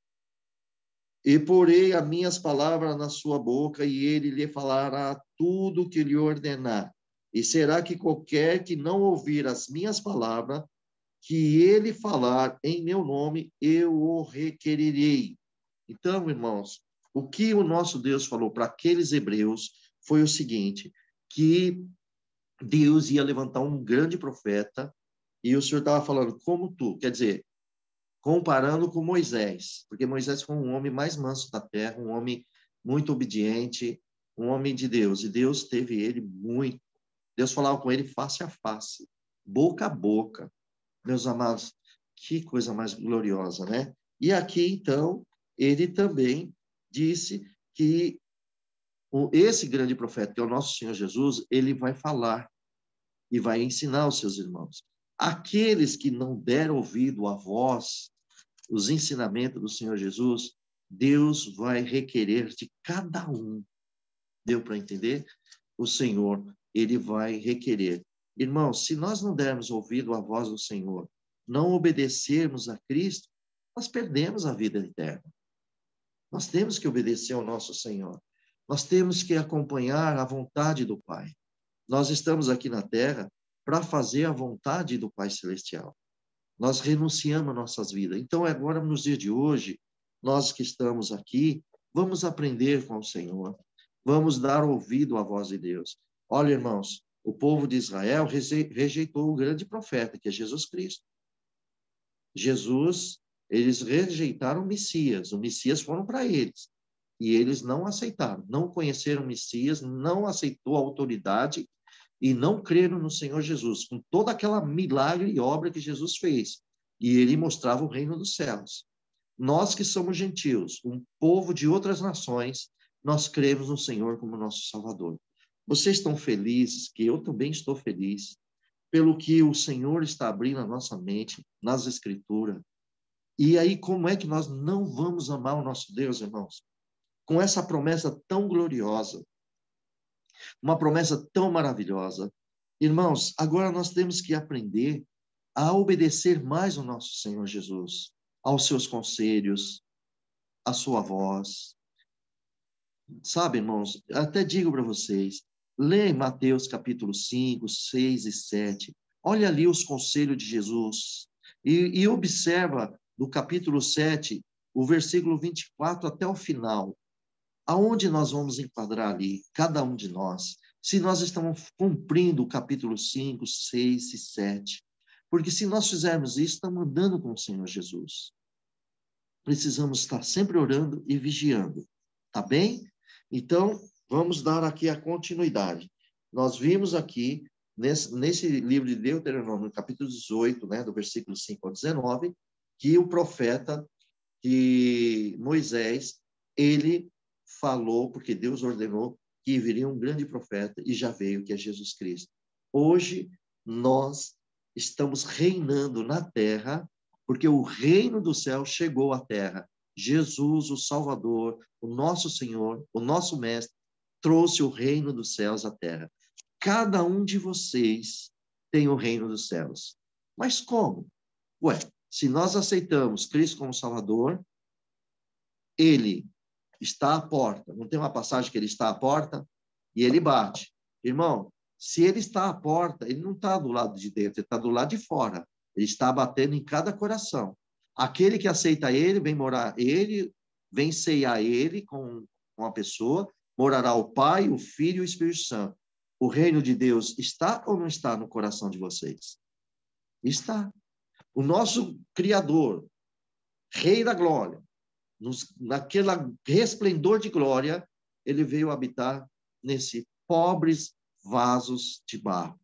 e porei as minhas palavras na sua boca, e ele lhe falará tudo o que lhe ordenar. E será que qualquer que não ouvir as minhas palavras, que ele falar em meu nome, eu o requererei. Então, irmãos, o que o nosso Deus falou para aqueles hebreus foi o seguinte, que Deus ia levantar um grande profeta, e o Senhor estava falando, como tu, quer dizer, comparando com Moisés, porque Moisés foi um homem mais manso da terra, um homem muito obediente, um homem de Deus, e Deus teve ele muito. Deus falava com ele face a face. boca a boca. Meus amados, que coisa mais gloriosa, né? E aqui, então, ele também disse que esse grande profeta, que é o nosso Senhor Jesus, ele vai falar e vai ensinar os seus irmãos. Aqueles que não deram ouvido à voz, os ensinamentos do Senhor Jesus, Deus vai requerer de cada um. Deu para entender? O Senhor, ele vai requerer. Irmãos, se nós não dermos ouvido à voz do Senhor, não obedecermos a Cristo, nós perdemos a vida eterna. Nós temos que obedecer ao nosso Senhor. Nós temos que acompanhar a vontade do Pai. Nós estamos aqui na terra para fazer a vontade do Pai Celestial. Nós renunciamos nossas vidas. Então, agora, nos dias de hoje, nós que estamos aqui, vamos aprender com o Senhor. Vamos dar ouvido à voz de Deus. Olha, irmãos, o povo de Israel rejeitou o grande profeta, que é Jesus Cristo. Jesus, eles rejeitaram o Messias foram para eles. E eles não aceitaram, não conheceram o Messias, não aceitou a autoridade e não creram no Senhor Jesus, com toda aquela milagre e obra que Jesus fez. E ele mostrava o reino dos céus. Nós que somos gentios, um povo de outras nações, nós cremos no Senhor como nosso Salvador. Vocês estão felizes, que eu também estou feliz, pelo que o Senhor está abrindo a nossa mente nas Escrituras. E aí, como é que nós não vamos amar o nosso Deus, irmãos? Com essa promessa tão gloriosa, uma promessa tão maravilhosa. Irmãos, agora nós temos que aprender a obedecer mais ao nosso Senhor Jesus, aos seus conselhos, à sua voz. Sabe, irmãos, até digo para vocês, leia Mateus capítulo 5, 6 e 7. Olha ali os conselhos de Jesus e observa do capítulo 7, o versículo 24 até o final. Aonde nós vamos enquadrar ali, cada um de nós, se nós estamos cumprindo o capítulo 5, 6 e 7. Porque se nós fizermos isso, estamos andando com o Senhor Jesus. Precisamos estar sempre orando e vigiando. Tá bem? Então, vamos dar aqui a continuidade. Nós vimos aqui, nesse livro de Deuteronômio, capítulo 18, né, do versículo 5 ao 19, que o profeta, que Moisés, ele falou, porque Deus ordenou que viria um grande profeta, e já veio, que é Jesus Cristo. Hoje, nós estamos reinando na terra, porque o reino do céu chegou à terra. Jesus, o Salvador, o nosso Senhor, o nosso Mestre, trouxe o reino dos céus à terra. Cada um de vocês tem o reino dos céus. Mas como? Ué, se nós aceitamos Cristo como Salvador, ele está à porta. Não tem uma passagem que ele está à porta? E ele bate. Irmão, se ele está à porta, ele não está do lado de dentro, ele está do lado de fora. Ele está batendo em cada coração. Aquele que aceita ele, vem morar ele, vem ceiar ele com a pessoa, morará o Pai, o Filho e o Espírito Santo. O reino de Deus está ou não está no coração de vocês? Está. O nosso Criador, Rei da Glória, naquele resplendor de glória, ele veio habitar nesse pobres vasos de barro.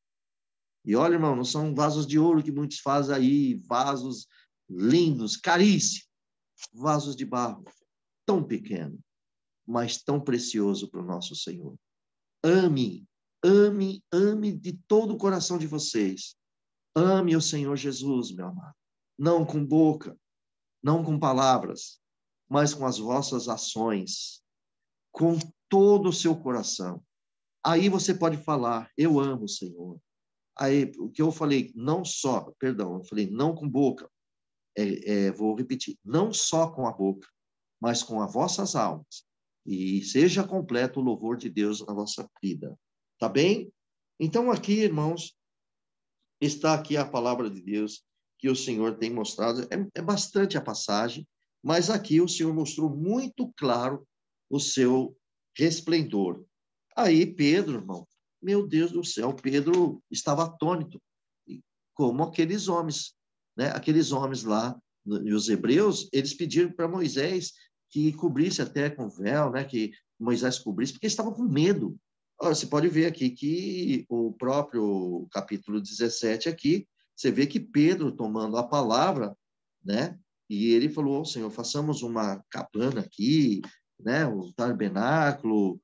E olha, irmão, não são vasos de ouro que muitos fazem aí, vasos lindos, caríssimos. Vasos de barro, tão pequeno, mas tão precioso para o nosso Senhor. Ame, ame, ame de todo o coração de vocês. Ame o Senhor Jesus, meu amado. Não com boca, não com palavras, mas com as vossas ações, com todo o seu coração. Aí você pode falar, eu amo o Senhor. Aí, o que eu falei, não só, perdão, eu falei não com boca, vou repetir, não só com a boca, mas com as vossas almas. E seja completo o louvor de Deus na vossa vida. Tá bem? Então, aqui, irmãos, está aqui a palavra de Deus que o Senhor tem mostrado. É bastante a passagem, mas aqui o Senhor mostrou muito claro o seu resplendor. Aí Pedro, irmão, meu Deus do céu, Pedro estava atônito, como aqueles homens, né? Aqueles homens lá, e os hebreus, eles pediram para Moisés que cobrisse até com véu, né? Que Moisés cobrisse, porque eles estavam com medo. Você pode ver aqui que o próprio capítulo 17 aqui, você vê que Pedro tomando a palavra, né? E ele falou, Senhor, façamos uma cabana aqui, né? O tabernáculo,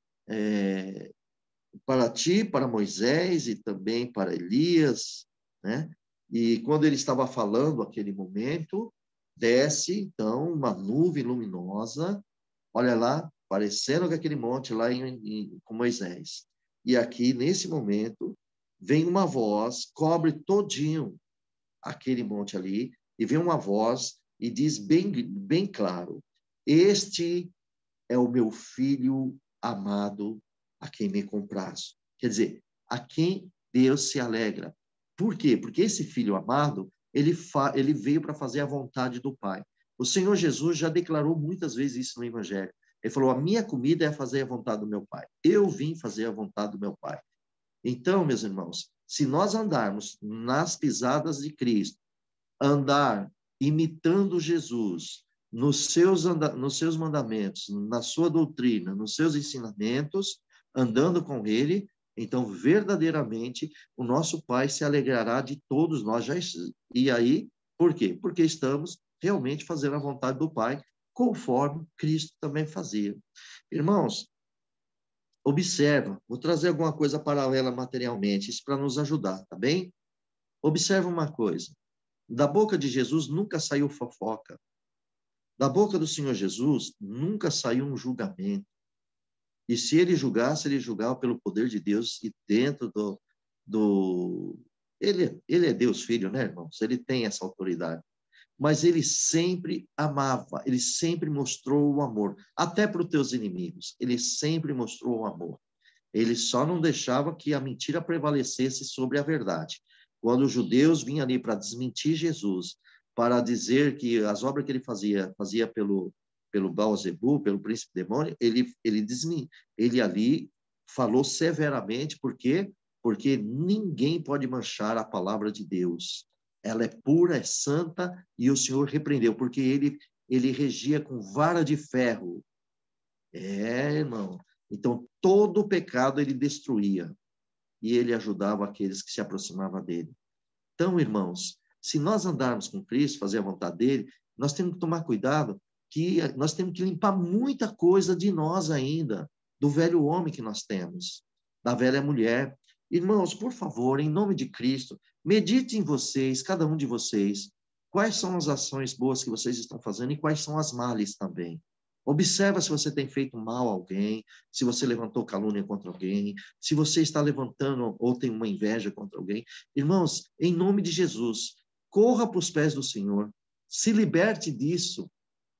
para ti, para Moisés e também para Elias, né? E quando ele estava falando aquele momento, desce então uma nuvem luminosa, olha lá, parecendo com aquele monte lá com Moisés. E aqui, nesse momento, vem uma voz, cobre todinho aquele monte ali, e vem uma voz e diz bem, bem claro, este é o meu filho amado, a quem me comprazo. Quer dizer, a quem Deus se alegra. Por quê? Porque esse filho amado, ele veio para fazer a vontade do Pai. O Senhor Jesus já declarou muitas vezes isso no Evangelho. Ele falou, a minha comida é fazer a vontade do meu Pai. Eu vim fazer a vontade do meu Pai. Então, meus irmãos, se nós andarmos nas pisadas de Cristo, andar imitando Jesus, nos seus mandamentos, na sua doutrina, nos seus ensinamentos, andando com ele, então verdadeiramente o nosso Pai se alegrará de todos nós. E aí, por quê? Porque estamos realmente fazendo a vontade do Pai, conforme Cristo também fazia. Irmãos, observa, vou trazer alguma coisa paralela materialmente, isso para nos ajudar, tá bem? Observa uma coisa, da boca de Jesus nunca saiu fofoca. Da boca do Senhor Jesus nunca saiu um julgamento. E se ele julgasse, ele julgava pelo poder de Deus e dentro do... Ele é Deus Filho, né, irmãos? Ele tem essa autoridade. Mas ele sempre amava, ele sempre mostrou o amor. Até para os teus inimigos, ele sempre mostrou o amor. Ele só não deixava que a mentira prevalecesse sobre a verdade. Quando os judeus vinham ali para desmentir Jesus, para dizer que as obras que ele fazia pelo Baal-zebu, pelo príncipe demônio, ele ali falou severamente, por quê? Porque ninguém pode manchar a palavra de Deus. Ela é pura, é santa, e o Senhor repreendeu, porque ele regia com vara de ferro. Irmão. Então, todo o pecado ele destruía e ele ajudava aqueles que se aproximavam dele. Então, irmãos, se nós andarmos com Cristo, fazer a vontade dele, nós temos que tomar cuidado que nós temos que limpar muita coisa de nós ainda, do velho homem que nós temos, da velha mulher. Irmãos, por favor, em nome de Cristo, medite em vocês, cada um de vocês, quais são as ações boas que vocês estão fazendo e quais são as males também. Observa se você tem feito mal a alguém, se você levantou calúnia contra alguém, se você está levantando ou tem uma inveja contra alguém. Irmãos, em nome de Jesus, corra para os pés do Senhor, se liberte disso,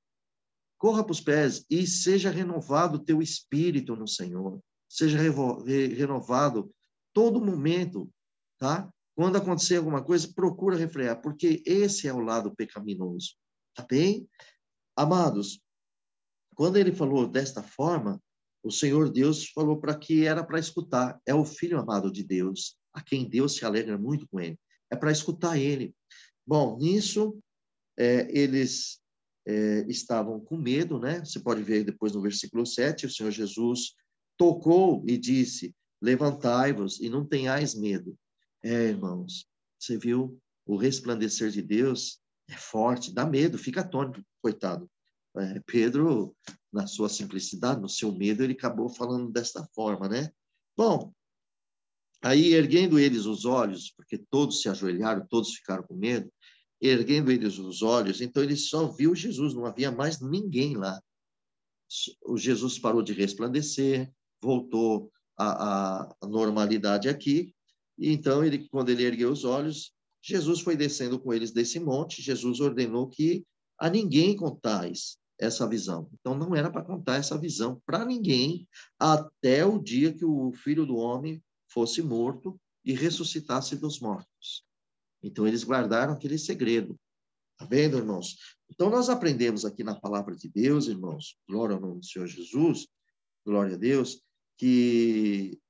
corra para os pés e seja renovado o teu espírito no Senhor, seja renovado todo momento, tá? Quando acontecer alguma coisa, procura refrear, porque esse é o lado pecaminoso, tá bem? Amados, quando ele falou desta forma, o Senhor Deus falou para que era para escutar. É o Filho amado de Deus, a quem Deus se alegra muito com ele. É para escutar ele. Bom, nisso, eles estavam com medo, né? Você pode ver depois no versículo 7, o Senhor Jesus tocou e disse, levantai-vos e não tenhais medo. Irmãos, você viu o resplandecer de Deus é forte, dá medo, fica atônito, coitado. Pedro, na sua simplicidade, no seu medo, ele acabou falando desta forma, né? Bom, aí erguendo eles os olhos, porque todos se ajoelharam, todos ficaram com medo, erguendo eles os olhos, então ele só viu Jesus, não havia mais ninguém lá. O Jesus parou de resplandecer, voltou à normalidade aqui, e então, quando ele ergueu os olhos, Jesus foi descendo com eles desse monte, Jesus ordenou que a ninguém contais essa visão. Então, não era para contar essa visão para ninguém, até o dia que o Filho do Homem fosse morto e ressuscitasse dos mortos. Então, eles guardaram aquele segredo. Tá vendo, irmãos? Então, nós aprendemos aqui na palavra de Deus, irmãos, glória ao nome do Senhor Jesus, glória a Deus, que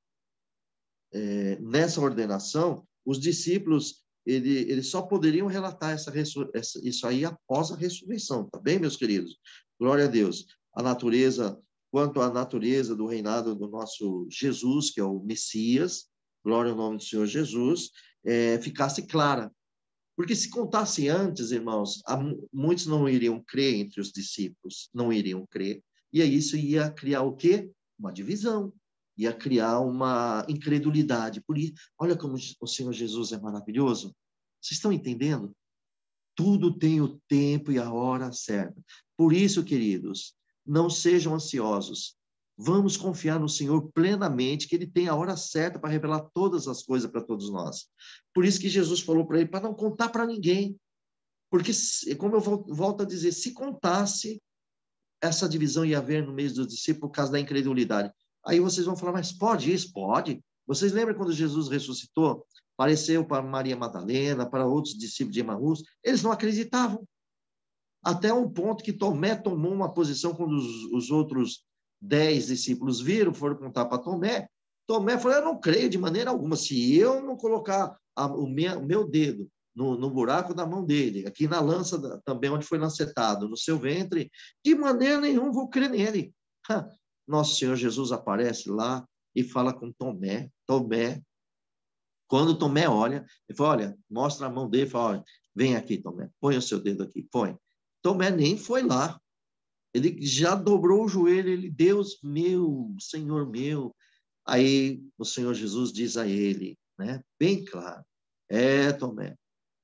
nessa ordenação, os discípulos, eles só poderiam relatar isso aí após a ressurreição, tá bem, meus queridos? Glória a Deus. A natureza quanto à natureza do reinado do nosso Jesus, que é o Messias, glória ao nome do Senhor Jesus, ficasse clara. Porque se contasse antes, irmãos, muitos não iriam crer entre os discípulos, não iriam crer, e aí isso ia criar o quê? Uma divisão, ia criar uma incredulidade. Por isso, olha como o Senhor Jesus é maravilhoso. Vocês estão entendendo? Tudo tem o tempo e a hora certa. Por isso, queridos, não sejam ansiosos. Vamos confiar no Senhor plenamente, que Ele tem a hora certa para revelar todas as coisas para todos nós. Por isso que Jesus falou para ele, para não contar para ninguém. Porque, como eu volto a dizer, se contasse, essa divisão ia haver no meio dos discípulos por causa da incredulidade. Aí vocês vão falar, mas pode isso? Pode. Vocês lembram quando Jesus ressuscitou? Apareceu para Maria Madalena, para outros discípulos de Emaús. Eles não acreditavam. Até um ponto que Tomé tomou uma posição quando os outros 10 discípulos viram, foram contar para Tomé. Tomé falou, eu não creio de maneira alguma. Se eu não colocar o meu dedo no buraco da mão dele, aqui na lança também onde foi lancetado, no seu ventre, de maneira nenhuma vou crer nele. Nosso Senhor Jesus aparece lá e fala com Tomé. Tomé, quando Tomé olha, ele fala, olha, mostra a mão dele, fala, olha, vem aqui, Tomé, põe o seu dedo aqui, põe. Tomé nem foi lá. Ele já dobrou o joelho, ele, Deus meu, Senhor meu. Aí o Senhor Jesus diz a ele, né, bem claro, Tomé,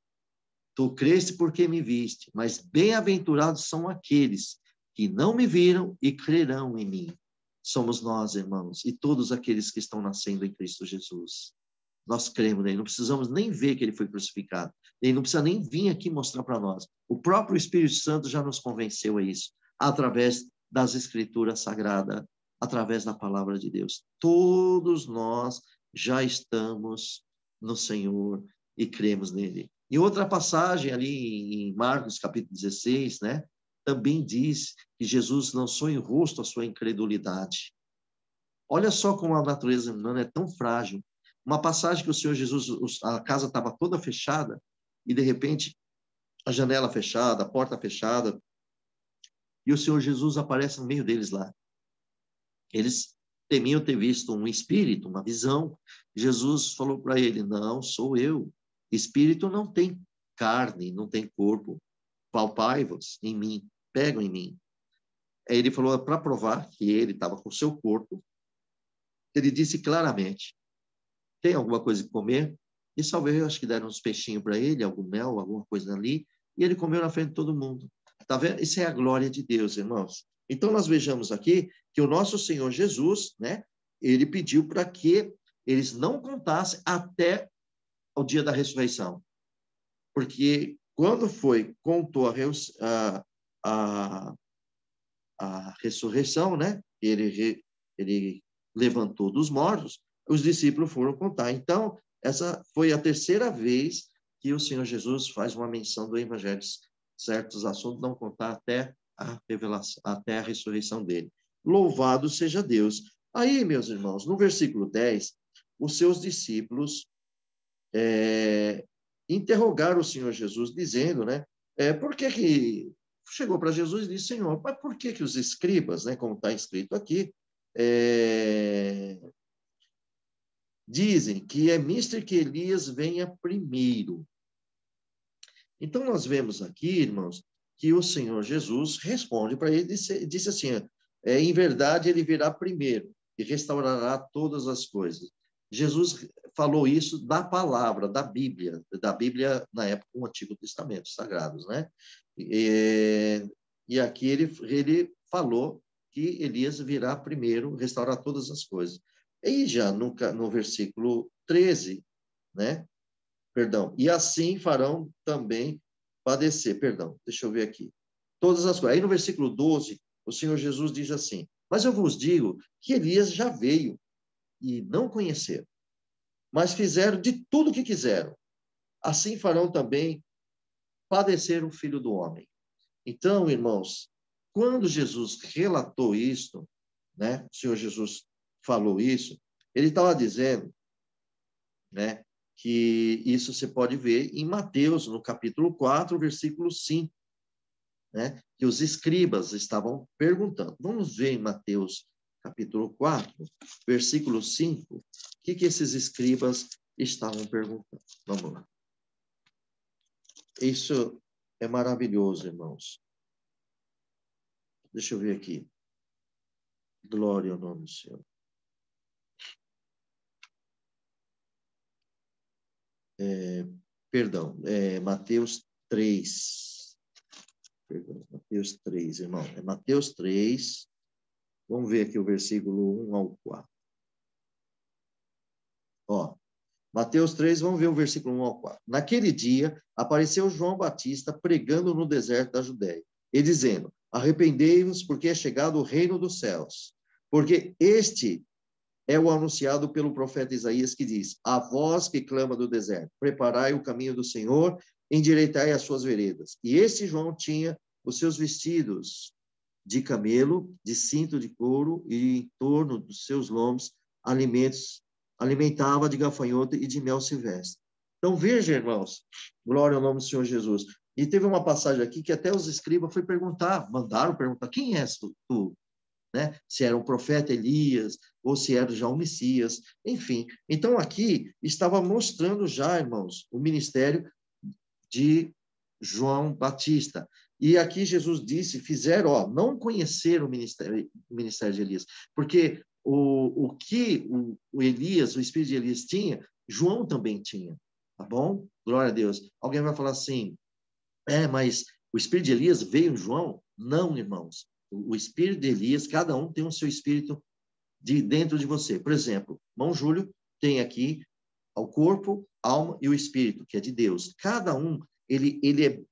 tu creste porque me viste, mas bem-aventurados são aqueles que não me viram e crerão em mim. Somos nós, irmãos, e todos aqueles que estão nascendo em Cristo Jesus. Nós cremos nele, não precisamos nem ver que ele foi crucificado. Ele não precisa nem vir aqui mostrar para nós. O próprio Espírito Santo já nos convenceu a isso, através das Escrituras Sagradas, através da palavra de Deus. Todos nós já estamos no Senhor e cremos nele. E outra passagem ali em Marcos, capítulo 16, né? Também diz que Jesus lançou em rosto a sua incredulidade. Olha só como a natureza humana é tão frágil. Uma passagem que o Senhor Jesus, a casa estava toda fechada, e de repente a janela fechada, a porta fechada, e o Senhor Jesus aparece no meio deles lá. Eles temiam ter visto um espírito, uma visão. Jesus falou para ele, não, sou eu. Espírito não tem carne, não tem corpo. Palpai-vos em mim, pegam em mim. Aí ele falou para provar que ele estava com o seu corpo. Ele disse claramente, tem alguma coisa que comer? E talvez, acho que deram uns peixinhos para ele, algum mel, alguma coisa ali, e ele comeu na frente de todo mundo. Tá vendo? Isso é a glória de Deus, irmãos. Então, nós vejamos aqui que o nosso Senhor Jesus, né, ele pediu para que eles não contassem até o dia da ressurreição. Porque quando contou a ressurreição, né, ele levantou dos mortos, os discípulos foram contar. Então, essa foi a terceira vez que o Senhor Jesus faz uma menção do Evangelho, certos assuntos, não contar até a revelação, até a ressurreição dele. Louvado seja Deus. Aí, meus irmãos, no versículo 10, os seus discípulos interrogaram o Senhor Jesus, dizendo, né, por que chegou para Jesus e disse, Senhor, mas por que os escribas, né, como está escrito aqui, dizem que é mister que Elias venha primeiro? Então, nós vemos aqui, irmãos, que o Senhor Jesus responde para ele e disse assim, em verdade ele virá primeiro e restaurará todas as coisas. Jesus falou isso da palavra, da Bíblia na época, o Antigo Testamento, sagrados, né? E aqui ele falou que Elias virá primeiro restaurar todas as coisas. E já no versículo 13, né? Perdão, e assim farão também padecer, perdão, deixa eu ver aqui, todas as coisas. Aí no versículo 12, o Senhor Jesus diz assim, mas eu vos digo que Elias já veio e não conheceram, mas fizeram de tudo o que quiseram. Assim farão também padecer o Filho do Homem. Então, irmãos, quando Jesus relatou isso, né, o Senhor Jesus falou isso, ele estava dizendo, né, que isso você pode ver em Mateus, no capítulo 4, versículo 5. né, que os escribas estavam perguntando. Vamos ver em Mateus capítulo 4, versículo 5, o que esses escribas estavam perguntando. Vamos lá. Isso é maravilhoso, irmãos. Deixa eu ver aqui. Glória ao nome do Senhor. Mateus 3. Perdão, Mateus 3, irmão. É Mateus 3. Vamos ver aqui o versículo 1 ao 4. Ó, Mateus 3, vamos ver o versículo 1 ao 4. Naquele dia, apareceu João Batista pregando no deserto da Judéia, e dizendo: arrependei-vos, porque é chegado o reino dos céus. Porque este é o anunciado pelo profeta Isaías, que diz: a voz que clama do deserto, preparai o caminho do Senhor, endireitai as suas veredas. E esse João tinha os seus vestidos de camelo, de cinto de couro, e em torno dos seus lombos alimentava de gafanhoto e de mel silvestre. Então veja, irmãos, glória ao nome do Senhor Jesus. E teve uma passagem aqui que até os escribas foi perguntar, mandaram perguntar: quem és tu? Né? Se era o profeta Elias, ou se era já o Messias, enfim. Então, aqui estava mostrando já, irmãos, o ministério de João Batista. E aqui Jesus disse, não conheceram o ministério de Elias, porque o que o Elias, o espírito de Elias tinha, João também tinha, tá bom? Glória a Deus. Alguém vai falar assim, mas o espírito de Elias veio em João? Não, irmãos. O espírito de Elias, cada um tem o seu espírito dentro de você. Por exemplo, irmão Júlio tem aqui o corpo, a alma e o espírito, que é de Deus. Cada um, ele é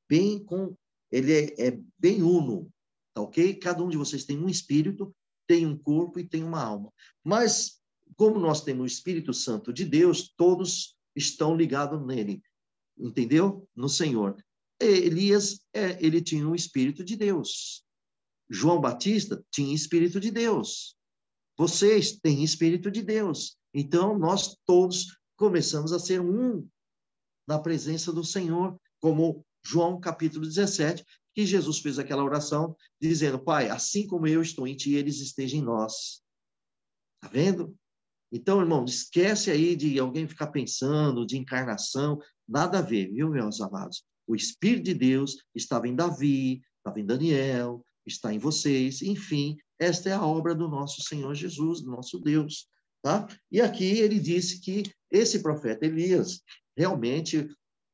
bem uno, tá ok? Cada um de vocês tem um espírito, tem um corpo e tem uma alma. Mas, como nós temos o Espírito Santo de Deus, todos estão ligados nele, entendeu? No Senhor. Elias, ele tinha o Espírito de Deus. João Batista tinha Espírito de Deus. Vocês têm Espírito de Deus. Então, nós todos começamos a ser um na presença do Senhor, como João capítulo 17, que Jesus fez aquela oração dizendo: Pai, assim como eu estou em ti, eles estejam em nós. Tá vendo? Então, irmão, esquece aí de alguém ficar pensando de encarnação, nada a ver, viu, meus amados? O Espírito de Deus estava em Davi, estava em Daniel, está em vocês, enfim, esta é a obra do nosso Senhor Jesus, do nosso Deus, tá? E aqui ele disse que esse profeta Elias realmente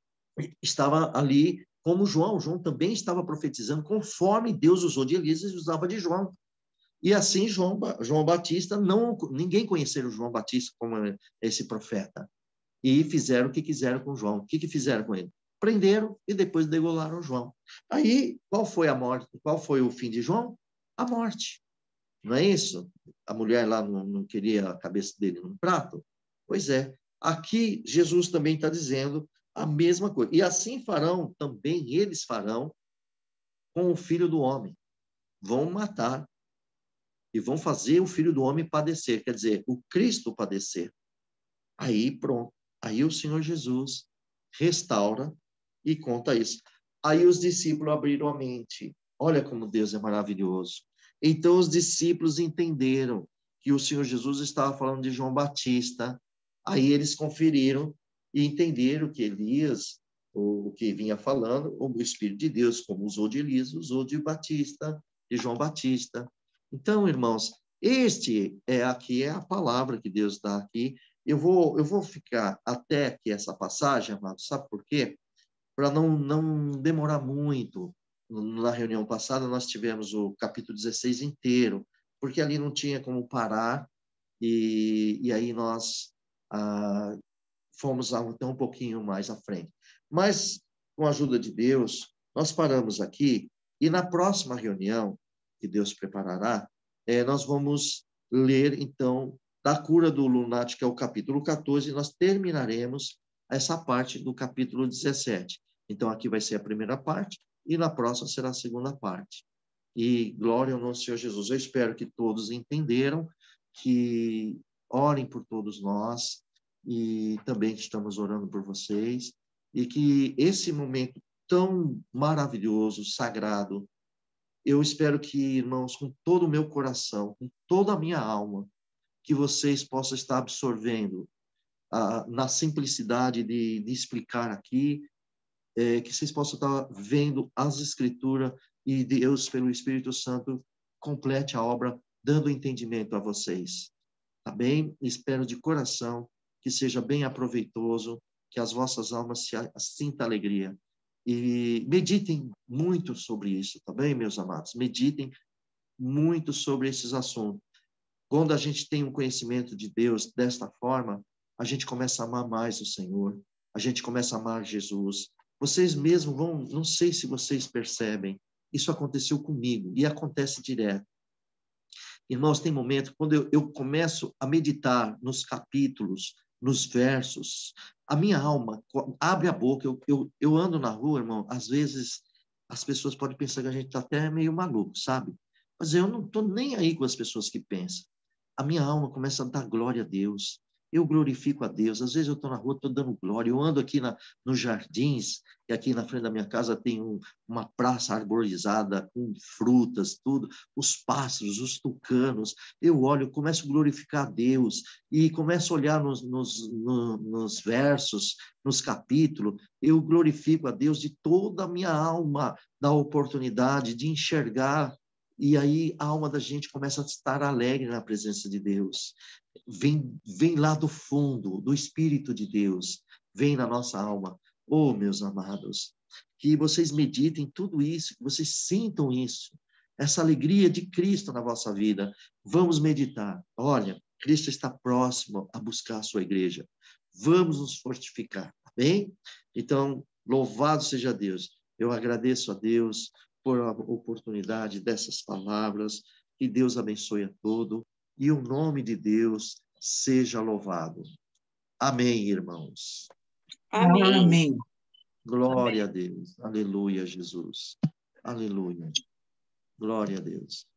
estava ali como João. João também estava profetizando conforme Deus usou de Elias e usava de João. E assim João Batista, ninguém conheceu João Batista como esse profeta. E fizeram o que quiseram com João. O que fizeram com ele? Prenderam e depois degolaram João. Aí, qual foi a morte? Qual foi o fim de João? A morte. Não é isso? A mulher lá não queria a cabeça dele num prato? Pois é. Aqui, Jesus também está dizendo a mesma coisa. E assim farão, também eles farão com o Filho do Homem. Vão matar e vão fazer o Filho do Homem padecer, quer dizer, o Cristo padecer. Aí pronto, aí o Senhor Jesus restaura e conta isso. Aí os discípulos abriram a mente. Olha como Deus é maravilhoso. Então os discípulos entenderam que o Senhor Jesus estava falando de João Batista. Aí eles conferiram e entenderam que Elias, o que vinha falando, o Espírito de Deus, como usou de Elias, usou de Batista, de João Batista. Então, irmãos, aqui é a palavra que Deus dá aqui. Eu vou ficar até aqui essa passagem, amado, sabe por quê? Para não demorar muito. Na reunião passada, nós tivemos o capítulo 16 inteiro, porque ali não tinha como parar, e aí nós fomos até um pouquinho mais à frente. Mas, com a ajuda de Deus, nós paramos aqui, e na próxima reunião, que Deus preparará, nós vamos ler, então, da cura do lunático, que é o capítulo 14, e nós terminaremos essa parte do capítulo 17. Então, aqui vai ser a primeira parte, e na próxima será a segunda parte. E glória ao nosso Senhor Jesus. Eu espero que todos entenderam, que orem por todos nós, e também estamos orando por vocês, e que esse momento tão maravilhoso, sagrado, Eu espero que, irmãos, com todo o meu coração, com toda a minha alma, que vocês possam estar absorvendo na simplicidade de explicar aqui, que vocês possam estar vendo as Escrituras e Deus, pelo Espírito Santo, complete a obra, dando entendimento a vocês. Tá bem? Espero de coração que seja bem aproveitoso, que as vossas almas sintam alegria. E meditem muito sobre isso, tá bem, meus amados? Meditem muito sobre esses assuntos. Quando a gente tem um conhecimento de Deus desta forma, a gente começa a amar mais o Senhor, a gente começa a amar Jesus. Vocês mesmos vão, não sei se vocês percebem, isso aconteceu comigo e acontece direto. Irmãos, tem momento, quando eu começo a meditar nos capítulos, nos versos, a minha alma abre a boca. Eu ando na rua, irmão, às vezes as pessoas podem pensar que a gente está até meio maluco, sabe? Mas eu não estou nem aí com as pessoas que pensam. A minha alma começa a dar glória a Deus. Eu glorifico a Deus. Às vezes eu estou na rua, estou dando glória. Eu ando aqui nos jardins, e aqui na frente da minha casa tem uma praça arborizada, com frutas, tudo. Os pássaros, os tucanos. Eu olho, começo a glorificar a Deus. E começo a olhar nos versos, nos capítulos. Eu glorifico a Deus de toda a minha alma, da oportunidade de enxergar. E aí a alma da gente começa a estar alegre na presença de Deus. Vem lá do fundo, do Espírito de Deus, vem na nossa alma. Oh, meus amados, que vocês meditem tudo isso, que vocês sintam isso, essa alegria de Cristo na vossa vida. Vamos meditar. Olha, Cristo está próximo a buscar a sua igreja. Vamos nos fortificar, tá bem? Então, louvado seja Deus. Eu agradeço a Deus por a oportunidade dessas palavras. Que Deus abençoe a todos e o nome de Deus seja louvado. Amém, irmãos. Amém. Amém. Glória a Deus. Aleluia, Jesus. Aleluia. Glória a Deus.